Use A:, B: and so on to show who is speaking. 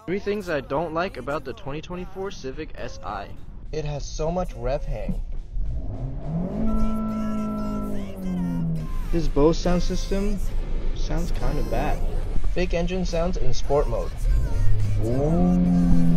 A: Three things I don't like about the 2024 Civic Si.
B: It has so much rev hang.
A: This Bose sound system sounds kind of bad.
B: Fake engine sounds in sport mode. Ooh.